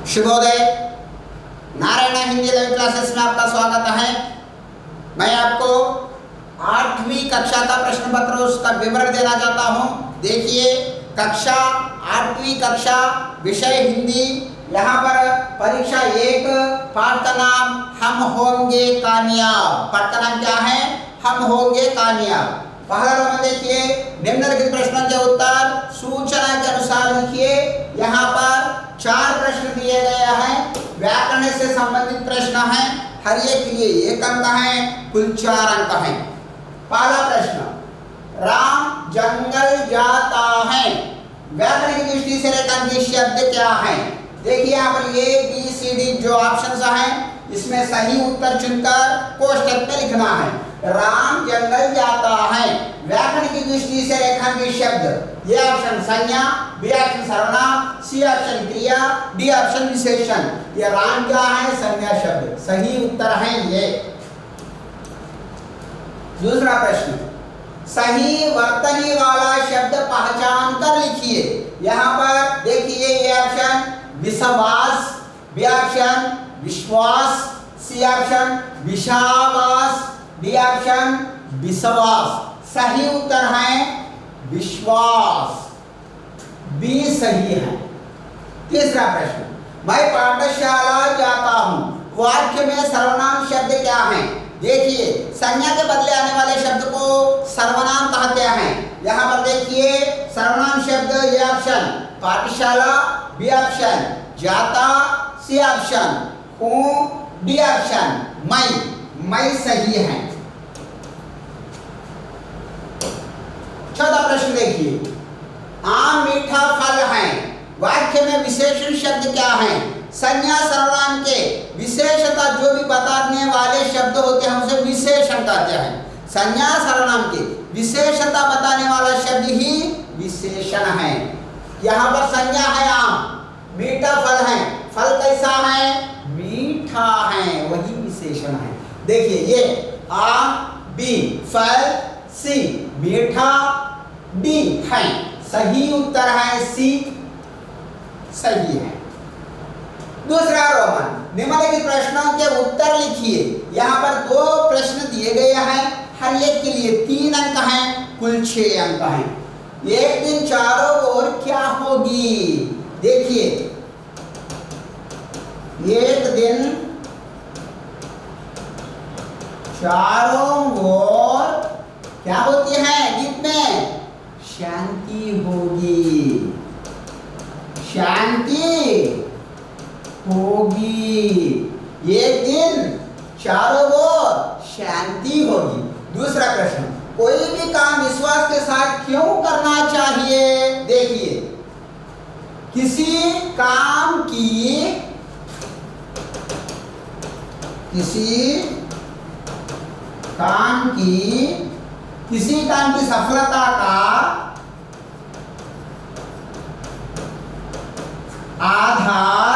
शुभोदय। Narayana Hindi live classes में आपका स्वागत है। मैं आपको 8वीं कक्षा का प्रश्न पत्र उसका विवरण देना चाहता हूं। देखिए, कक्षा 8वीं कक्षा, विषय हिंदी। यहाँ पर परीक्षा 1, पाठ का नाम हम होंगे कामयाब। पाठ का नाम क्या है? हम होंगे कामयाब। पहला रोमन देखिए, निम्नलिखित प्रश्नों के उत्तर सूचना के अनुसार लिखिए। यहाँ पर 4 प्रश्न दिए गए हैं। व्याकरण से संबंधित प्रश्न हैं। हर एक के लिए 1 अंक है, कुल 4 अंक हैं। पहला प्रश्न, राम जंगल जाता है। व्याकरण की दृष्टि से रेखांकित शब्द क्या है? देखिए, यहाँ पर A, B, C, D जो ऑप्शंस हैं, इसमें सही उत्तर चुनकर कोष्ठक में लिखना है। राम जंगल जाता है। व्याकरण की दृष्टि से रेखांकित शब्द, ये ऑप्शन संज्ञा, बी ऑप्शन सर्वनाम, सी ऑप्शन क्रिया, डी ऑप्शन विशेषण। ये राम क्या है? संज्ञा शब्द। सही उत्तर है ये। दूसरा प्रश्न, सही वर्तनी वाला शब्द पहचान कर लिखिए। यहाँ पर देखिए, ये ऑप्शन विश्वास, बी ऑप्शन विश्वास, सी ऑप्शन विश्वास, डी ऑप्शन विश्वास। सही उत्तर है विश्वास, बी सही है। तीसरा प्रश्न, मैं पाठशाला जाता हूँ। वाक्य में सर्वनाम शब्द क्या है? देखिए, संज्ञा के बदले आने वाले शब्द को सर्वनाम कहते हैं। यहाँ पर देखिए, सर्वनाम शब्द, ये ऑप्शन पाठशाला, बी ऑप्शन जाता, सी ऑप्शन हूँ, डी ऑप्शन मैं सही है। चौथा प्रश्न देखिए, आम मीठा फल है। वाक्य में विशेषण शब्द क्या है? संज्ञा सर्वनाम के विशेषता जो भी बताने वाले शब्द होते हैं उसे विशेषण कहते हैं। संज्ञा सर्वनाम के विशेषता बताने वाला शब्द ही विशेषण है। यहाँ पर संज्ञा है आम, मीठा फल है। फल कैसा है? मीठा है, वही विशेषण है। देखिए, ये आम, बी फल, सी मीठा, डी है। सही उत्तर है सी, सही है। दूसरा रोमन, निम्नलिखित प्रश्नों के उत्तर लिखिए। यहाँ पर 2 प्रश्न दिए गए हैं। हर एक के लिए 3 अंक हैं, कुल 6 अंक हैं। एक दिन चारों ओर क्या होगी? देखिए, एक दिन चारों ओर क्या होती है? गीत में शांति होगी, शांति होगी। एक दिन चारों ओर शांति होगी। दूसरा प्रश्न, कोई भी काम विश्वास के साथ क्यों करना चाहिए? देखिए, किसी काम की सफलता का आधार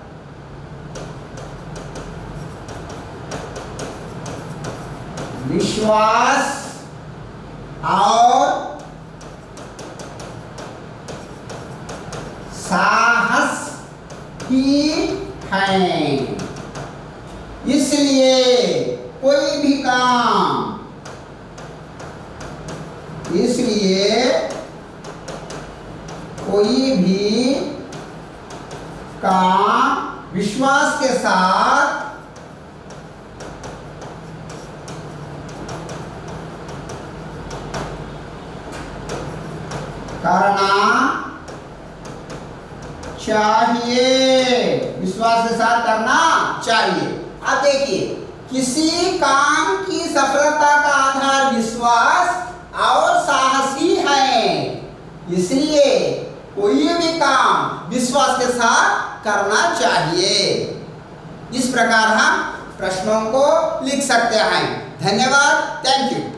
विश्वास और साहस ही है। इसलिए कोई भी काम विश्वास के साथ करना चाहिए। विश्वास के साथ करना चाहिए। अब देखिए, किसी काम की सफलता का आधार विश्वास और साहस ही है। इसलिए कोई भी काम विश्वास के साथ करना चाहिए। इस प्रकार हम प्रश्नों को लिख सकते हैं। धन्यवाद, थैंक यू।